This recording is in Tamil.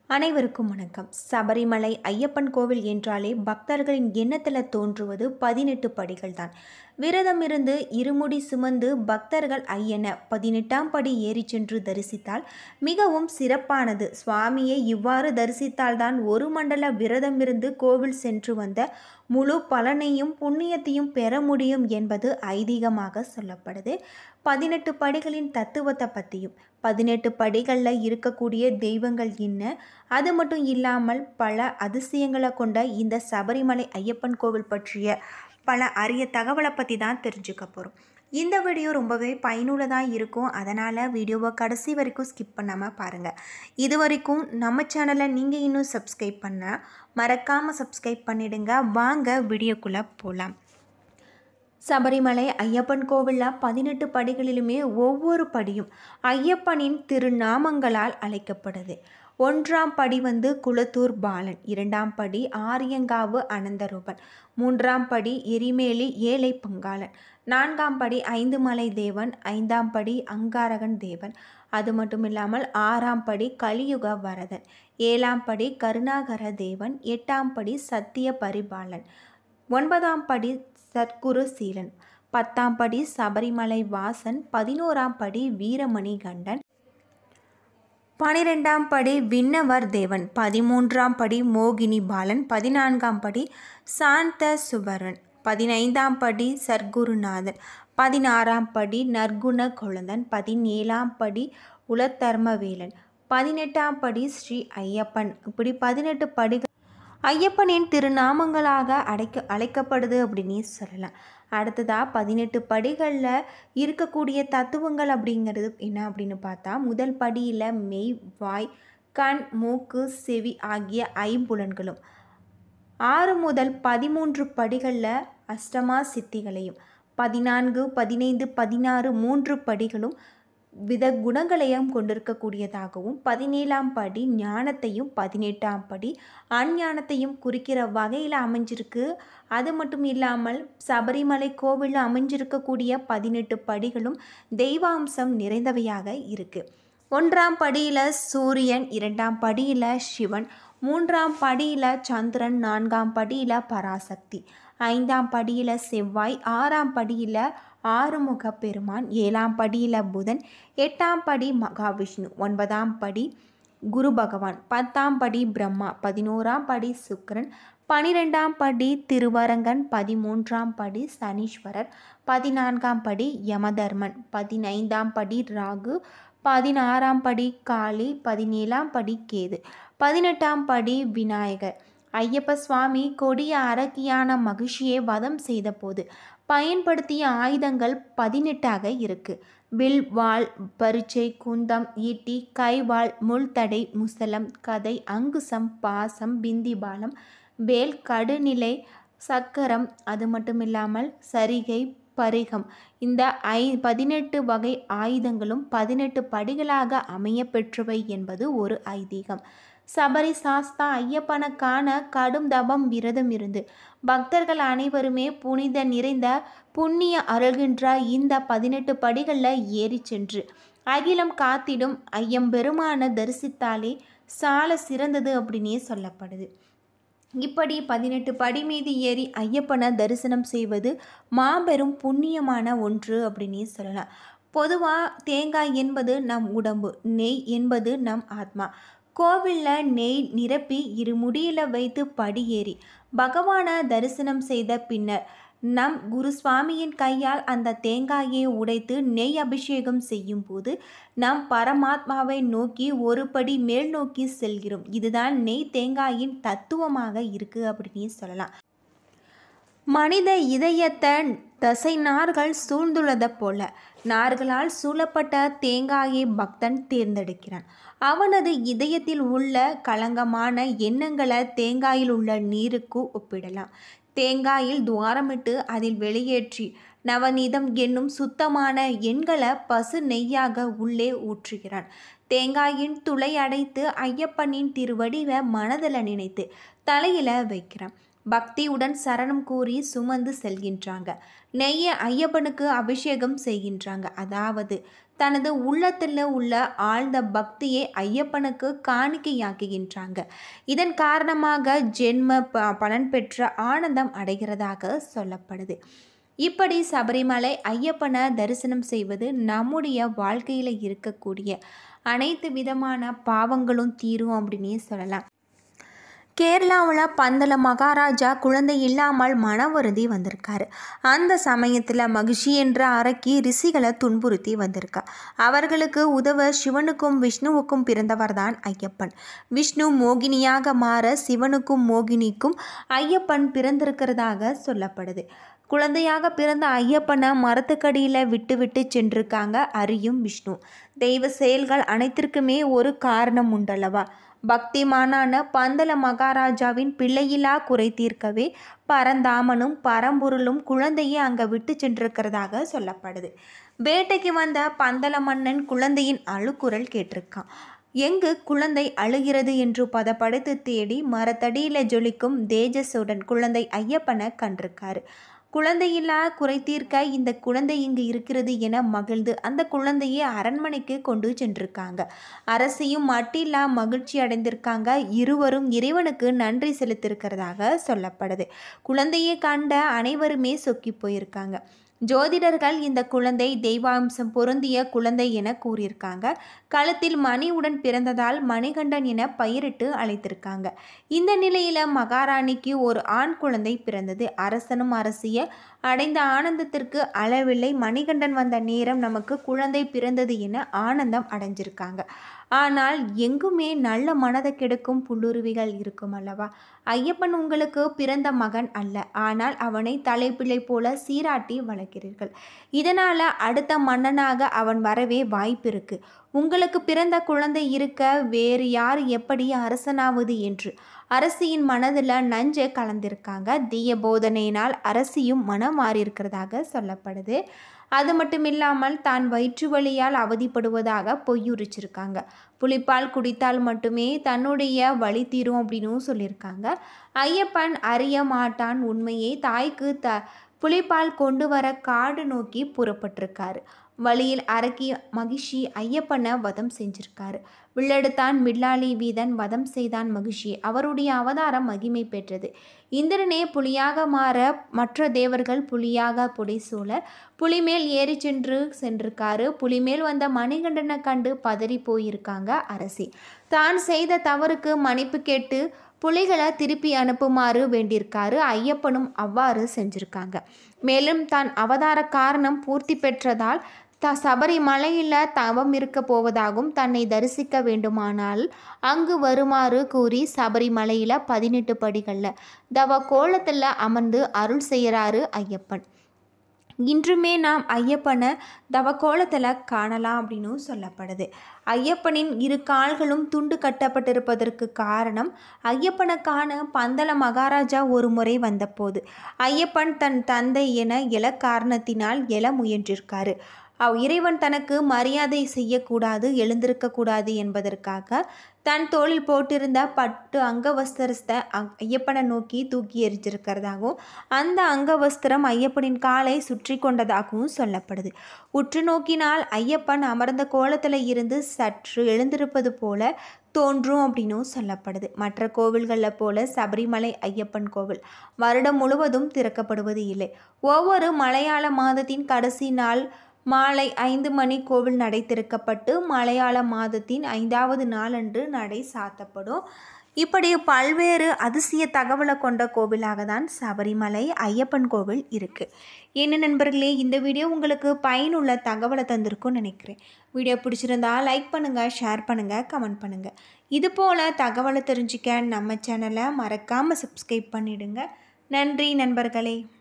அனைவருக்கும் வணக்கம். சபரிமலை ஐயப்பன் கோவில் என்றாலே பக்தர்களின் எண்ணத்தில் தோன்றுவது 18 படிகள் தான். விரதம் இருந்து இருமுடி சுமந்து பக்தர்கள் ஐயனை 18ஆம் படி ஏறி சென்று தரிசித்தால் மிகவும் சிறப்பானது. சுவாமியை இவ்வாறு தரிசித்தால்தான் ஒரு மண்டல விரதம் இருந்து கோவில் சென்று வந்த முழு பலனையும் புண்ணியத்தையும் பெற முடியும் என்பது ஐதீகமாக சொல்லப்படுது. 18 படிகளின் தத்துவத்தை பற்றியும் 18 படிகளில் இருக்கக்கூடிய தெய்வங்கள் என்ன, அது மட்டும் இல்லாமல் பல அதிசயங்களை கொண்ட இந்த சபரிமலை ஐயப்பன் கோவில் பற்றிய பல அரிய தகவலை பற்றி தான் தெரிஞ்சுக்க போகிறோம். இந்த வீடியோ ரொம்பவே பயனுள்ளதாக இருக்கும். அதனால் வீடியோவை கடைசி வரைக்கும் ஸ்கிப் பண்ணாமல் பாருங்கள். இது வரைக்கும் நம்ம சேனலை நீங்கள் இன்னும் சப்ஸ்கிரைப் பண்ணால் மறக்காமல் சப்ஸ்கிரைப் பண்ணிடுங்க. வாங்க வீடியோக்குள்ளே போகலாம். சபரிமலை ஐயப்பன் கோவிலில் 18 படிகளிலுமே ஒவ்வொரு படியும் ஐயப்பனின் திருநாமங்களால் அழைக்கப்படுது. 1ஆம் படி குளத்தூர் பாலன், 2ஆம் படி ஆரியங்காவு அனந்தரூபன், 3ஆம் படி எரிமேலி ஏழை பங்காளன், 4ஆம் படி ஐந்துமலை தேவன், 5ஆம் படி அங்காரகன் தேவன், அது மட்டும் இல்லாமல் 6ஆம் படி கலியுக வரதன், 7ஆம் படி கருணாகர தேவன், 8ஆம் படி சத்திய பரிபாலன், 9ஆம் படி சத்குரு சீலன், 10ஆம் படி சபரிமலை வாசன், 11ஆம் படி வீரமணி கண்டன், 12ஆம் படி விண்ணவர் தேவன், 13ஆம் படி மோகினி பாலன், 14ஆம் படி சாந்த சுபரன், 15ஆம் படி சர்க்குருநாதன், 16ஆம் படி நற்குண கொழுந்தன், 17ஆம் படி உலத்தர்மவேலன், 18ஆம் படி ஸ்ரீ ஐயப்பன். இப்படி 18 படிகள் ஐயப்பனின் திருநாமங்களாக அழைக்கப்படுது அப்படின்னு சொல்லலாம். அடுத்ததாக 18 படிகளில் இருக்கக்கூடிய தத்துவங்கள் அப்படிங்கிறது என்ன அப்படின்னு பார்த்தா, முதல் படியில் மெய், வாய், கண், மூக்கு, செவி ஆகிய ஐம்புலன்களும், 6 முதல் 13 படிகளில் அஷ்டமா சித்திகளையும், 14, 15, 16 3 படிகளும் வித குணங்களையும் கொண்டிருக்கக்கூடியதாகவும், 17ஆம் படி ஞானத்தையும் 18ஆம் படி அஞ்ஞானத்தையும் குறிக்கிற வகையில் அமைஞ்சிருக்கு. அது மட்டும் இல்லாமல் சபரிமலை கோவிலில் அமைஞ்சிருக்கக்கூடிய 18 படிகளும் தெய்வாம்சம் நிறைந்தவையாக இருக்குது. 1ஆம் படியில் சூரியன், 2ஆம் படியில் சிவன், 3ஆம் படியில் சந்திரன், 4ஆம் படியில் பராசக்தி, 5ஆம் படியில் செவ்வாய், 6ஆம் படியில் ஆறுமுக பெருமான், 7ஆம் படியில் புதன், 8ஆம் படி மகாவிஷ்ணு, 9ஆம் படி குரு பகவான், 10ஆம் படி பிரம்மா, 11ஆம் படி சுக்கிரன், 12ஆம் படி திருவரங்கன், 13ஆம் படி சனீஸ்வரர், 14ஆம் படி யமதர்மன், 15ஆம் படி ராகு, 16ஆம் படி காளி, 17ஆம் படி கேது, 18ஆம் படி விநாயகர். ஐயப்ப சுவாமி கொடிய அரக்கியான மகிழ்ச்சியை வதம் செய்த போது பயன்படுத்திய ஆயுதங்கள் 18ஆக இருக்கு. வில், வாள், பரிச்சை, குந்தம், ஈட்டி, கைவாள், முள்தடை, முசலம், கதை, அங்குசம், பாசம், பிந்திபாலம், வேல், கடுநிலை, சக்கரம், அது மட்டும் இல்லாமல் சரிகை, பரிகம். இந்த 18 வகை ஆயுதங்களும் 18 படிகளாக அமைய பெற்றவை என்பது ஒரு ஐதீகம். சபரி சாஸ்தா ஐயப்பனுக்கான கடும் தபம் விரதம் இருந்து பக்தர்கள் அனைவருமே புனித நிறைந்த புண்ணிய அருள்கின்ற இந்த 18 படிகளில் ஏறி சென்று அகிலம் காத்திடும் ஐயம்பெருமான தரிசித்தாலே சால சிறந்தது அப்படின்னே சொல்லப்படுது. இப்படி 18 படி மீது ஏறி ஐயப்பனை தரிசனம் செய்வது மாபெரும் புண்ணியமான ஒன்று அப்படின்னே சொல்லலாம். பொதுவாக தேங்காய் என்பது நம் உடம்பு, நெய் என்பது நம் ஆத்மா. கோவிலில் நெய் நிரப்பி இருமுடியில் வைத்து படியேறி பகவானை தரிசனம் செய்த பின்னர் நம் குரு சுவாமியின் கையால் அந்த தேங்காயை உடைத்து நெய் அபிஷேகம் செய்யும் போது நம் பரமாத்மாவை நோக்கி ஒரு படி மேல் நோக்கி செல்கிறோம். இதுதான் நெய் தேங்காயின் தத்துவமாக இருக்கு அப்படின்னு சொல்லலாம். மனித இதயத்தை தசை நார்கள் சூழ்ந்துள்ளதை போல நார்களால் சூழப்பட்ட தேங்காயை பக்தன் தேர்ந்தெடுக்கிறான். அவனது இதயத்தில் உள்ள களங்கமான எண்ணங்களை தேங்காயில் உள்ள நீருக்கு ஒப்பிடலாம். தேங்காயில் துவாரமிட்டு அதில் வெளியேற்றி நவநீதம் என்னும் சுத்தமான எண்களை பசு நெய்யாக உள்ளே ஊற்றுகிறான். தேங்காயின் துளை அடைத்து ஐயப்பனின் திருவடிவை மனதில் நினைத்து தலையில் வைக்கிறான். பக்தியுடன் சரணம் கூறி சுமந்து செல்கின்றாங்க. நெய்யை ஐயப்பனுக்கு அபிஷேகம் செய்கின்றாங்க. அதாவது தனது உள்ளத்தில் உள்ள ஆழ்ந்த பக்தியை ஐயப்பனுக்கு காணிக்கையாக்குகின்றாங்க. இதன் காரணமாக ஜென்ம பலன் பெற்ற ஆனந்தம் அடைகிறதாக சொல்லப்படுது. இப்படி சபரிமலை ஐயப்பனை தரிசனம் செய்வது நம்முடைய வாழ்க்கையில் இருக்கக்கூடிய அனைத்து விதமான பாவங்களும் தீரும் அப்படின்னே சொல்லலாம். கேரளாவில் பந்தல மகாராஜா குழந்தை இல்லாமல் மனவருந்தி வந்திருக்காரு. அந்த சமயத்தில் மகிஷி என்ற அரக்கி ரிஷிகளை துன்புறுத்தி வந்திருக்கா. அவர்களுக்கு உதவ சிவனுக்கும் விஷ்ணுவுக்கும் பிறந்தவர் தான் ஐயப்பன். விஷ்ணு மோகினியாக மாற சிவனுக்கும் மோகினிக்கும் ஐயப்பன் பிறந்திருக்கிறதாக சொல்லப்படுது. குழந்தையாக பிறந்த ஐயப்பனை மரத்துக்கடியில் விட்டு சென்றிருக்காங்க அரியும் விஷ்ணு. தெய்வ செயல்கள் அனைத்திற்குமே ஒரு காரணம் உண்டல்லவா? பக்திமானான பந்தல மகாராஜாவின் பிள்ளையிலா குறை தீர்க்கவே பரந்தாமனும் பரம்பொருளும் குழந்தையை அங்கே விட்டு சென்றிருக்கிறதாக சொல்லப்படுது. வேட்டைக்கு வந்த பந்தல மன்னன் குழந்தையின் அழுக்குரல் கேட்டிருக்கான். எங்கு குழந்தை அழுகிறது என்று பதப்படுத்து தேடி மரத்தடியில் ஜொலிக்கும் தேஜஸுடன் குழந்தை ஐயப்பனை கண்டிருக்காரு. குழந்தையில்லா குறை தீர்க்க இந்த குழந்தை இங்கு இருக்கிறது என மகிழ்ந்து அந்த குழந்தையை அரண்மனைக்கு கொண்டு சென்றிருக்காங்க. அரசியும் மட்டில்லா மகிழ்ச்சி அடைந்திருக்காங்க. இருவரும் இறைவனுக்கு நன்றி செலுத்திருக்கிறதாக சொல்லப்படுது. குழந்தையை கண்ட அனைவருமே சொக்கி போயிருக்காங்க. ஜோதிடர்கள் இந்த குழந்தை தெய்வாம்சம் பொருந்திய குழந்தை என கூறியிருக்காங்க. கழுத்தில் மணியுடன் பிறந்ததால் மணிகண்டன் என பெயரிட்டு அழைத்திருக்காங்க. இந்த நிலையில் மகாராணிக்கு ஒரு ஆண் குழந்தை பிறந்தது. அரசனும் அரசிய அடைந்த ஆனந்தத்திற்கு அளவில்லை. மணிகண்டன் வந்த நேரம் நமக்கு குழந்தை பிறந்தது என ஆனந்தம் அடைஞ்சிருக்காங்க. ஆனால் எங்குமே நல்ல மனதை கெடுக்கும் புல்லுருவிகள் இருக்கும் அல்லவா? ஐயப்பன் உங்களுக்கு பிறந்த மகன் அல்ல, ஆனால் அவனை தலைப்பிள்ளை போல சீராட்டி வளர்க்கிறீர்கள். இதனால் அடுத்த மன்னனாக அவன் வரவே வாய்ப்பு இருக்கு. உங்களுக்கு பிறந்த குழந்தை இருக்க வேறு யார் எப்படி அரசனாவது என்று அரசியின் மனதில் நஞ்சை கலந்திருக்காங்க. தீய போதனையினால் அரசியும் மனம் மாறியிருக்கிறதாக சொல்லப்படுது. அது மட்டும் இல்லாமல் தான் வயிற்று வலியால் அவதிப்படுவதாக பொய்யுரிச்சிருக்காங்க. புலிப்பால் குடித்தால் மட்டுமே தன்னுடைய வலி தீரும் அப்படின்னு சொல்லியிருக்காங்க. ஐயப்பன் அறிய மாட்டான் உண்மையை. தாய்க்கு புலிப்பால் கொண்டு வர காடு நோக்கி புறப்பட்டிருக்காரு. வழியில் அரக்கி மகிஷி ஐயப்பனை வதம் செஞ்சிருக்காரு. வில்லெடுத்தான் மில்லாளி வீதன் வதம் செய்தான் மகிஷி. அவருடைய அவதாரம் மகிமை பெற்றது. இந்திரனே புலியாக மாற மற்ற தேவர்கள் புலியாக புடைசூழ புலிமேல் ஏறி சென்றிருக்காரு. புலிமேல் வந்த மணிகண்டனை கண்டு பதறி போயிருக்காங்க அரசி. தான் செய்த தவறுக்கு மன்னிப்பு கேட்டு புலிகளை திருப்பி அனுப்புமாறு வேண்டியிருக்காரு. ஐயப்பனும் அவ்வாறு செஞ்சிருக்காங்க. மேலும் தான் அவதார காரணம் பூர்த்தி பெற்றதால் சபரிமலையில் தவம் இருக்க போவதாகவும் தன்னை தரிசிக்க வேண்டுமானால் அங்கு வருமாறு கூறி சபரிமலையில் 18 படிகளில் தவ கோலத்தில் அமர்ந்து அருள் செய்கிறாரு ஐயப்பன். இன்றுமே நாம் ஐயப்பனை தவக்கோலத்தில் காணலாம் அப்படின்னு சொல்லப்படுது. ஐயப்பனின் இரு கால்களும் துண்டு கட்டப்பட்டிருப்பதற்கு காரணம் ஐயப்பனை காண பந்தல மகாராஜா ஒரு முறை வந்தபோது ஐயப்பன் தன் தந்தை என எழ காரணத்தினால் எழ முயன்றிருக்காரு. இறைவன் தனக்கு மரியாதை செய்யக்கூடாது, எழுந்திருக்கக்கூடாது என்பதற்காக தன் தோளில் போட்டிருந்த பட்டு அங்கவஸ்திரத்தை ஐயப்பனை நோக்கி தூக்கி எறிஞ்சிருக்கிறதாகவும் அந்த அங்கவஸ்திரம் ஐயப்பனின் காலை சுற்றி கொண்டதாகவும் சொல்லப்படுது. உற்று நோக்கினால் ஐயப்பன் அமர்ந்த கோலத்தில் இருந்து சற்று எழுந்திருப்பது போல தோன்றும் அப்படின்னும் சொல்லப்படுது. மற்ற கோவில்களில் போல சபரிமலை ஐயப்பன் கோவில் வருடம் முழுவதும் திறக்கப்படுவது இல்லை. ஒவ்வொரு மலையாள மாதத்தின் கடைசி நாள் மாலை 5 மணி கோவில் நடை திறக்கப்பட்டு மலையாள மாதத்தின் 5வது நாளன்று நடை சாத்தப்படும். இப்படி பல்வேறு அதிசய தகவலை கொண்ட கோவிலாக தான் சபரிமலை ஐயப்பன் கோவில் இருக்குது. என்ன நண்பர்களே, இந்த வீடியோ உங்களுக்கு பயனுள்ள தகவலை தந்திருக்கும்னு நினைக்கிறேன். வீடியோ பிடிச்சிருந்தா லைக் பண்ணுங்கள், ஷேர் பண்ணுங்கள், கமெண்ட் பண்ணுங்கள். இதுபோல் தகவலை தெரிஞ்சுக்க நம்ம சேனலை மறக்காமல் சப்ஸ்கிரைப் பண்ணிவிடுங்க. நன்றி நண்பர்களே.